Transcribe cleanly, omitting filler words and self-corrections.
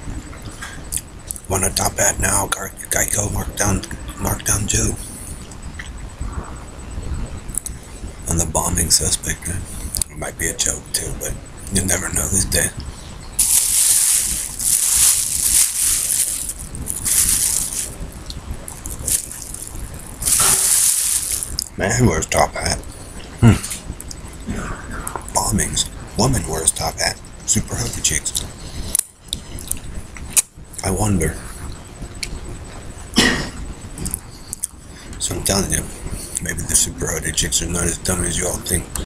Want a top hat now? Geico markdown too. On the bombing suspect. It might be a joke too, but you never know these days. Man wears top hat. Bombings. Woman wears top hat. Super hoodie chicks. I wonder. So I'm telling you, maybe the super hoodie chicks are not as dumb as you all think.